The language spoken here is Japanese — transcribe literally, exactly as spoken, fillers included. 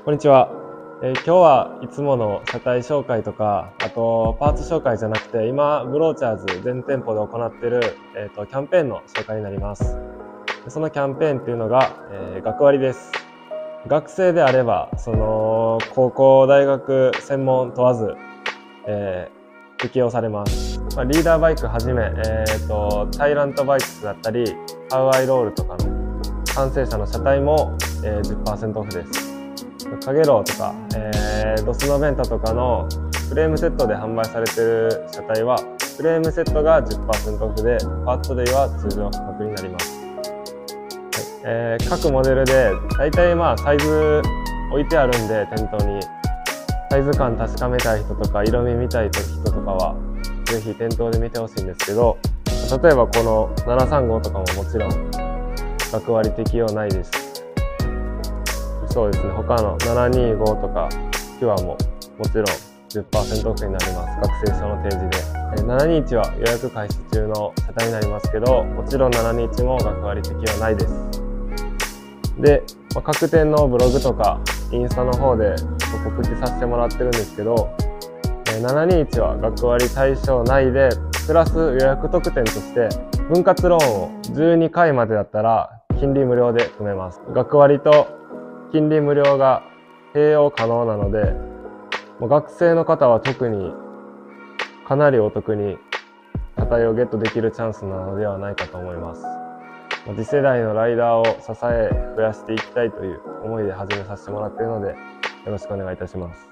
こんにちは、えー今日はいつもの車体紹介とか、あとパーツ紹介じゃなくて、今ブローチャーズ全店舗で行っている、えーと、キャンペーンの紹介になります。でそのキャンペーンっていうのが、えー学割です。学生であれば、その高校、大学、専門問わず、えー適用されます。まあ、リーダーバイクはじめ、えーと、タイラントバイクだったり、ハウアイロールとかの完成車の車体も、えー、じゅっパーセントオフです。カゲロウとか、えー、ドスノベンタとかのフレームセットで販売されている車体は、フレームセットが じゅっパーセント オフで、パーツ類は通常価格になります。はいえー、各モデルで、だいたいまあサイズ置いてあるんで、店頭に。サイズ感確かめたい人とか、色味見たい人とかは、ぜひ店頭で見てほしいんですけど、例えばこのななさんごとかももちろん、学割適用ないです。そうですね、他のななにごとかピュアももちろん じゅっパーセント オフになります。学生証の提示で。ななにいちは予約開始中の車体になりますけど、もちろんななにいちも学割適用ないです。で、まあ、各店のブログとかインスタの方で告知させてもらってるんですけど、ななにいちは学割対象内で、プラス予約特典として分割ローンをじゅうにかいまでだったら金利無料で組めます。学割と金利無料が併用可能なので、学生の方は特にかなりお得に車体をゲットできるチャンスなのではないかと思います。次世代のライダーを支え増やしていきたいという思いで始めさせてもらっているので、よろしくお願いいたします。